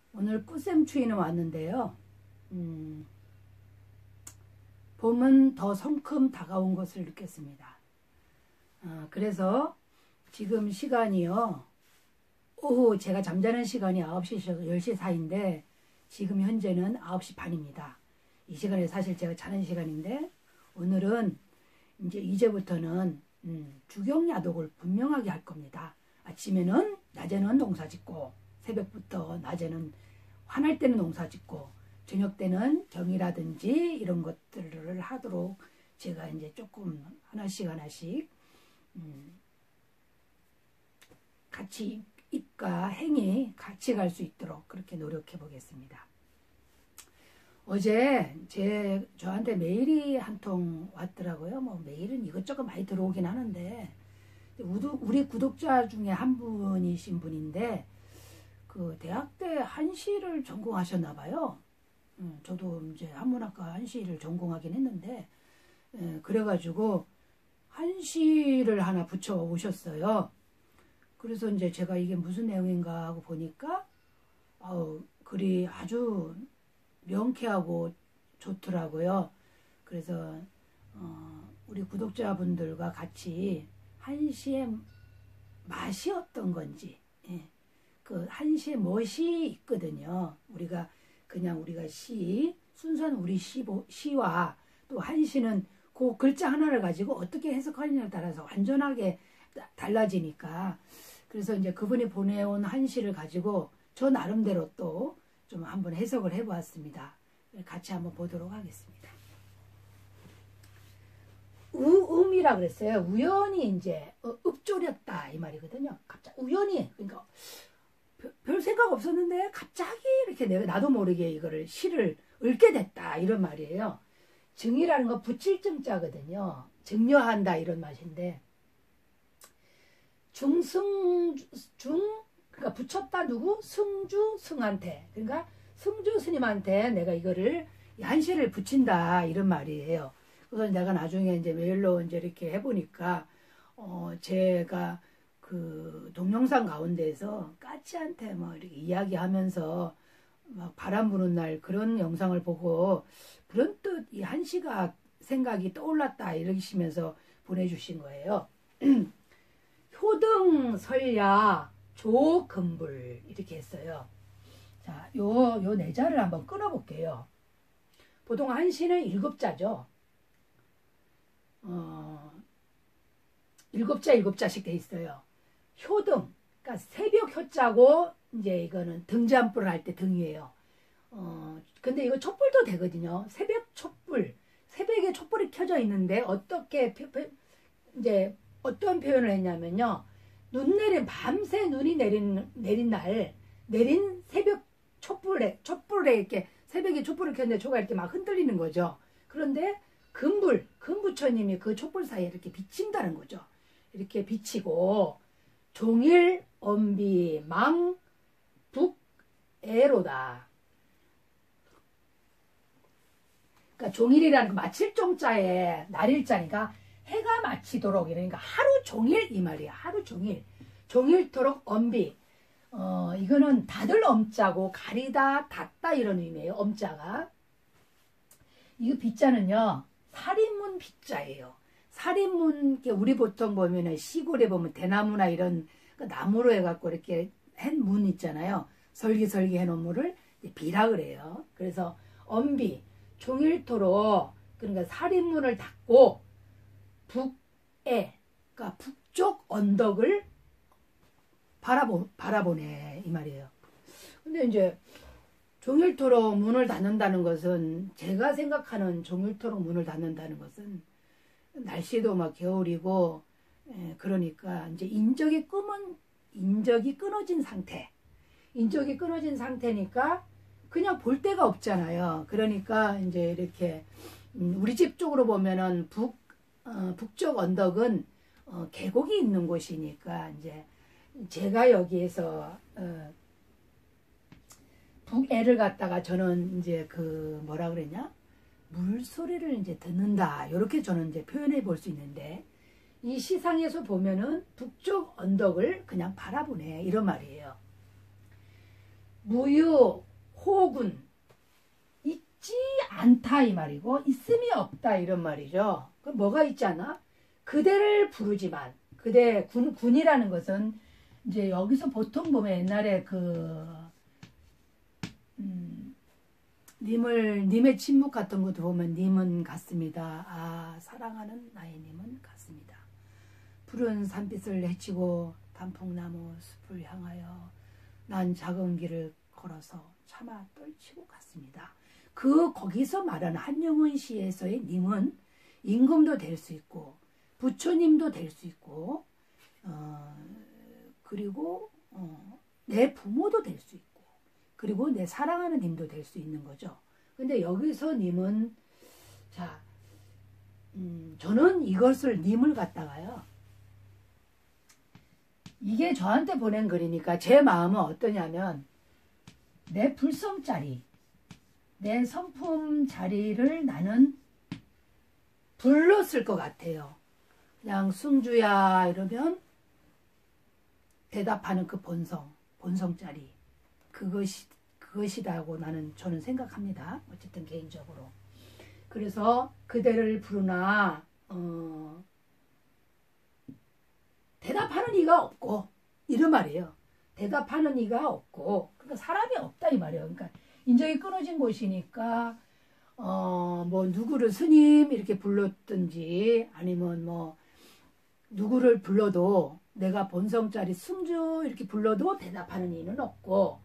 오늘 꽃샘추위는 왔는데요. 봄은 더 성큼 다가온 것을 느꼈습니다. 그래서 지금 시간이요. 오후 제가 잠자는 시간이 9시에서 10시 사이인데 지금 현재는 9시 반입니다. 이 시간에 사실 제가 자는 시간인데 오늘은 이제부터는 주경야독을 분명하게 할 겁니다. 아침에는 낮에는 농사 짓고 새벽부터 낮에는 화날 때는 농사 짓고 저녁 때는 경이라든지 이런 것들을 하도록 제가 이제 조금 하나씩 같이 입과 행이 같이 갈 수 있도록 그렇게 노력해 보겠습니다. 어제 저한테 메일이 한 통 왔더라고요. 뭐 메일은 이것저것 많이 들어오긴 하는데 우리 구독자 중에 한 분이신 분인데 그 대학 때 한시를 전공하셨나 봐요. 저도 이제 한문학과 한시를 전공하긴 했는데 그래가지고 한시를 하나 붙여 오셨어요. 그래서 이제 제가 이게 무슨 내용인가 하고 보니까 글이 아주 명쾌하고 좋더라고요. 그래서 우리 구독자분들과 같이 한시의 맛이 어떤 건지, 그 한시의 멋이 있거든요. 우리가 순수한 우리 시와 또 한시는 그 글자 하나를 가지고 어떻게 해석하느냐에 따라서 완전하게 달라지니까, 그래서 이제 그분이 보내온 한시를 가지고 저 나름대로 또 좀 한번 해석을 해보았습니다. 같이 한번 보도록 하겠습니다. 우음이라 그랬어요. 우연히 이제 읊조렸다 이 말이거든요. 갑자기 우연히, 그러니까 별 생각 없었는데 갑자기 이렇게 나도 모르게 이거를 시를 읊게 됐다 이런 말이에요. 증이라는 건 붙일 증자거든요. 증려한다 이런 맛인데, 그러니까 붙였다 누구? 승주 승한테. 그러니까 승주 스님한테 내가 이거를 한시를 붙인다 이런 말이에요. 그래서 내가 나중에 이제 메일로 이제 이렇게 해보니까 제가 그 동영상 가운데에서 까치한테 뭐 이렇게 이야기하면서 막 바람 부는 날 그런 영상을 보고 불현듯 이 한시가 생각이 떠올랐다 이러시면서 보내주신 거예요. 효등 설야 조금불 이렇게 했어요. 자, 요 내자를 한번 끊어볼게요. 보통 한시는 7자죠. 7자씩 돼 있어요. 효등, 그러니까 새벽 효자고 이제 이거는 등잔불을 할 때 등이에요. 근데 이거 촛불도 되거든요. 새벽 촛불, 새벽에 촛불이 켜져 있는데 어떻게 이제 어떤 표현을 했냐면요. 밤새 눈이 내린 날, 내린 새벽 촛불에 이렇게 새벽에 촛불을 켰는데 저가 이렇게 막 흔들리는 거죠. 그런데 금부처님이 그 촛불 사이에 이렇게 비친다는 거죠. 이렇게 비치고, 종일 엄비 망 북애로다. 그러니까 종일이라는 그 마칠 종자에 날일자니까 해가 마치도록, 그러니까 하루 종일 이 말이야. 하루 종일. 종일토록 엄비. 이거는 다들 엄자고 가리다, 닫다 이런 의미예요. 엄자가. 이 비자는요. 살인문 비자예요. 살인문, 우리 보통 보면은 시골에 보면 대나무나 이런 나무로 해갖고 이렇게 한 문 있잖아요. 설기설기 해놓은 문을 비라 그래요. 그래서 엄비, 종일토록, 그러니까 살인문을 닫고 북에, 그러니까 북쪽 언덕을 바라보네 이 말이에요. 근데 이제 종일토록 문을 닫는다는 것은, 제가 생각하는 종일토록 문을 닫는다는 것은 날씨도 막 겨울이고, 그러니까 이제 인적이 끊어진 상태니까 그냥 볼 데가 없잖아요. 그러니까 이제 이렇게 우리 집 쪽으로 보면은 북쪽 언덕은 계곡이 있는 곳이니까 이제 제가 여기에서 북애를 갖다가 저는 이제 그 뭐라 그랬냐, 물소리를 이제 듣는다 이렇게 저는 이제 표현해 볼 수 있는데, 이 시상에서 보면은 북쪽 언덕을 그냥 바라보네 이런 말이에요. 무유, 호군 있지 않다 이 말이고 있음이 없다 이런 말이죠. 그 뭐가 있지 않아? 그대를 부르지만 그대 군이라는 것은 이제 여기서 보통 보면 옛날에 님의 침묵 같은 것도 보면 님은 같습니다. 아 사랑하는 나의 님은 같습니다. 푸른 산빛을 헤치고 단풍나무 숲을 향하여 난 작은 길을 걸어서 차마 떨치고 갔습니다. 거기서 말하는 한영훈 시에서의 님은 임금도 될 수 있고 부처님도 될 수 있고 그리고 내 부모도 될 수 있고 그리고 내 사랑하는 님도 될 수 있는 거죠. 근데 여기서 님은 자 저는 이것을 님을 갖다가요. 이게 저한테 보낸 글이니까 제 마음은 어떠냐면 내 불성자리 내 성품 자리를 나는 불렀을 것 같아요. 그냥 승주야 이러면 대답하는 그 본성자리 그것이다고 저는 생각합니다. 어쨌든 개인적으로. 그래서 그대를 부르나 대답하는 이가 없고 이런 말이에요. 대답하는 이가 없고 그러니까 사람이 없다 이 말이에요. 그러니까 인정이 끊어진 곳이니까 뭐 누구를 스님 이렇게 불렀든지 아니면 뭐 누구를 불러도 내가 본성자리 승주 이렇게 불러도 대답하는 이는 없고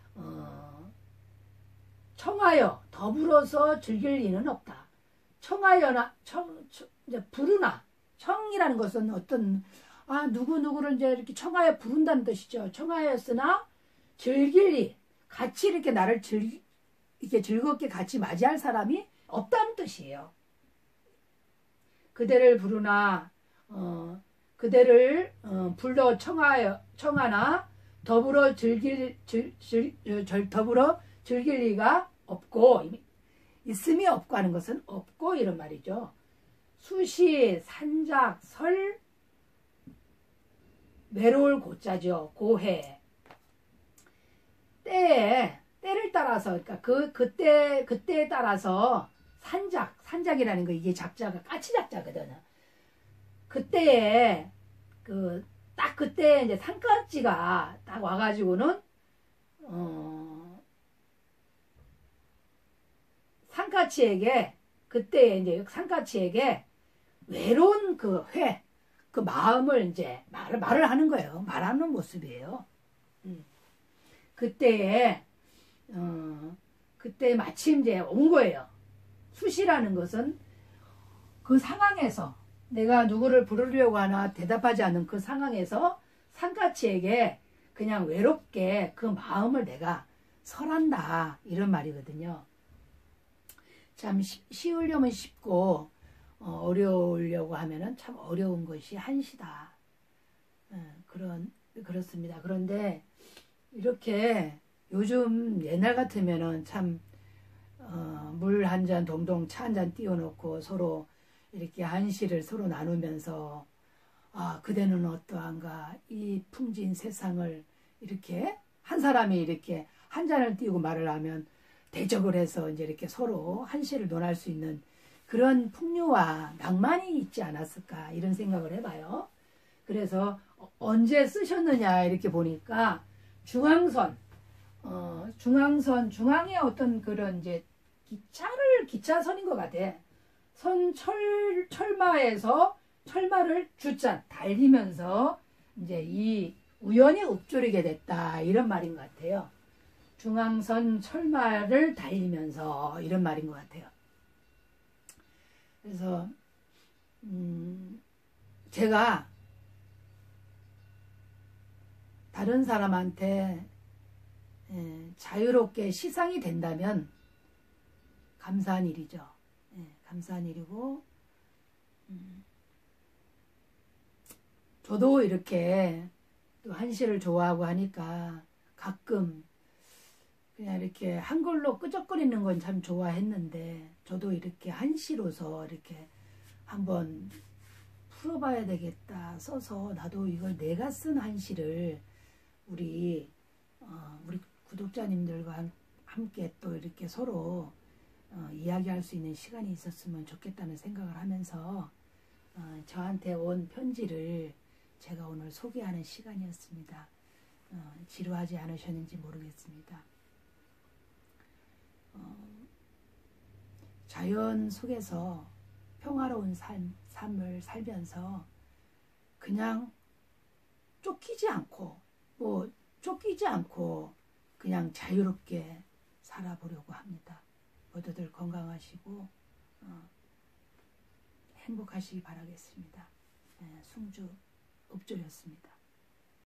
청하여 더불어서 즐길 이는 없다. 청하여나 이제 부르나 청이라는 것은 어떤 누구를 이제 이렇게 청하여 부른다는 뜻이죠. 청하였으나 즐길 이 같이 이렇게 나를 이렇게 즐겁게 같이 맞이할 사람이 없다는 뜻이에요. 그대를 부르나 그대를 불러 청하나 더불어 즐길 리가 없고 있음이 없고 하는 것은 없고 이런 말이죠. 수시 산작 설 외로울 고자죠. 고해 때를 따라서 그러니까 그때에 따라서 산작이라는 거 이게 작자가 까치 작자거든. 그때에 딱 그때 이제 산까치가 딱 와가지고는 산까치에게 그때 이제 산까치에게 외로운 그 마음을 이제 말을 하는 거예요. 말하는 모습이에요. 그때 마침 이제 온 거예요. 수시라는 것은 그 상황에서 내가 누구를 부르려고 하나 대답하지 않는 그 상황에서 산까치에게 그냥 외롭게 그 마음을 내가 설한다 이런 말이거든요. 참 쉬우려면 쉽고 어려우려고 하면은 참 어려운 것이 한시다. 그렇습니다. 그런데 이렇게 요즘 옛날 같으면은 참 물 한 잔 동동 차 한 잔 띄워놓고 서로 이렇게 한시를 서로 나누면서 그대는 어떠한가 이 풍진 세상을 이렇게 한 사람이 이렇게 한 잔을 띄우고 말을 하면 대적을 해서 이제 이렇게 서로 한시를 논할 수 있는 그런 풍류와 낭만이 있지 않았을까 이런 생각을 해봐요. 그래서 언제 쓰셨느냐 이렇게 보니까 중앙선 중앙에 어떤 그런 이제 기차선인 것 같아. 철마를 주자 달리면서 이제 이 우연히 읊조리게 됐다 이런 말인 것 같아요. 중앙선 철마를 달리면서 이런 말인 것 같아요. 그래서 제가 다른 사람한테 자유롭게 시상이 된다면 감사한 일이죠. 감사한 일이고 저도 이렇게 또 한시를 좋아하고 하니까 가끔 그냥 이렇게 한글로 끄적거리는 건 참 좋아했는데 저도 이렇게 한시로서 이렇게 한번 풀어봐야 되겠다 써서 나도 이걸 내가 쓴 한시를 우리 구독자 구독자님들과 함께 또 이렇게 서로 이야기할 수 있는 시간이 있었으면 좋겠다는 생각을 하면서 저한테 온 편지를 제가 오늘 소개하는 시간이었습니다. 지루하지 않으셨는지 모르겠습니다. 자연 속에서 평화로운 삶을 살면서 그냥 쫓기지 않고 그냥 자유롭게 살아보려고 합니다. 모두들 건강하시고 행복하시기 바라겠습니다. 네, 승주 읍졸이었습니다.